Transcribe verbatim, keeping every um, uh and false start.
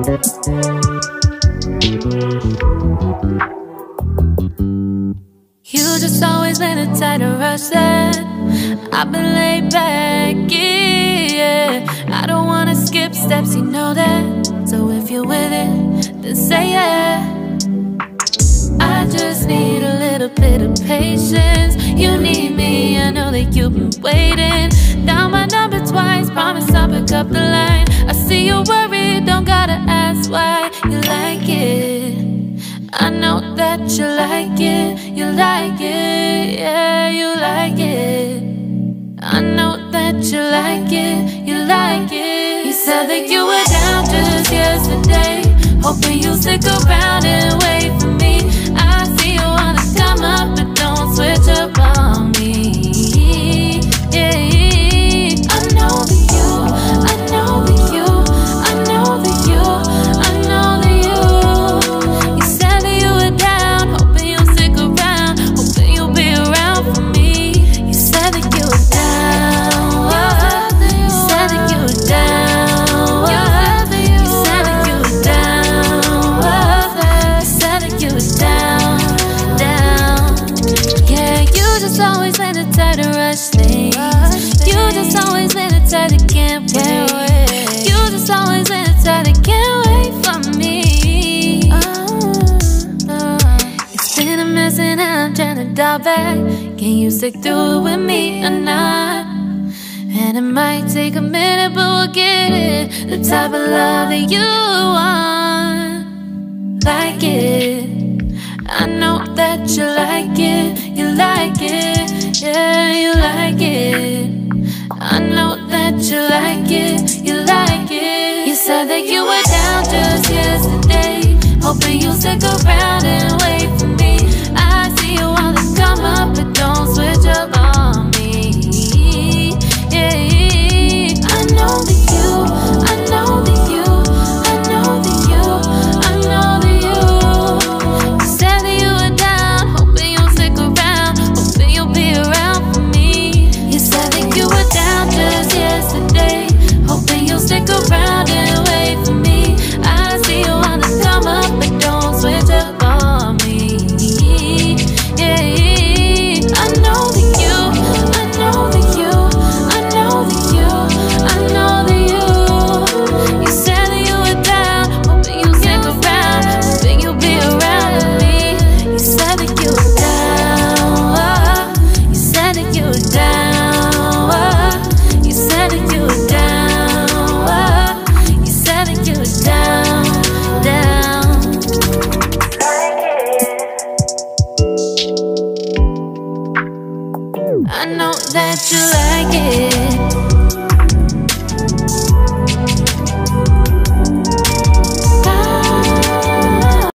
You just always been a tight to rush that. I've been laid back, yeah. I don't wanna skip steps, you know that. So if you're with it, then say yeah. I just need a little bit of patience. You need me, I know that you've been waiting. Down my number twice, promise I'll pick up the line. I see you worried, don't gotta ask why. You like it, I know that you like it. You like it, yeah, you like it. I know that you like it, you like it. You said that you were down just yesterday, hoping you'll stick around and wait for me. I see you wanna come up, but don't switch up on me. Yeah, I know that you, I know that you, I know that you, I know that you. You said that you were down, hoping you'll stick around, hoping you'll be around for me. You said that you were down, you said that you were down, you said that you were down, you said that you were down, down. Yeah, you just always been the type to rush things. You just always been the type that can't wait. You just always been the type that can't wait for me. It's been a mess and I'm trying to dial back. Can you stick through it with me or not? And it might take a minute, but we'll get it. The type of love that you want. Like it, I know that you like it. You like it, yeah, you like it. I know that you like it, you like it. You said that you were down just yesterday, hoping you'll stick around and wait for me. I see you wanna come up, but don't switch up on me. Yeah, I know that you, I know that you, I know that you, I know that you. You said that you were down, hoping you'll stick around, hoping you'll be around for me. You said that you were down just yesterday, hoping you'll stick around and wait for me. I see you wanna come up, but don't switch up on me. Yeah, I know that you, I know that you, I know that you, I know that you. You said that you were down, hoping you'll stick around, hoping you'll be around with me. You said that you were down, you said that you were down, you said that you were down, you said that you were down, down. I know that you like it.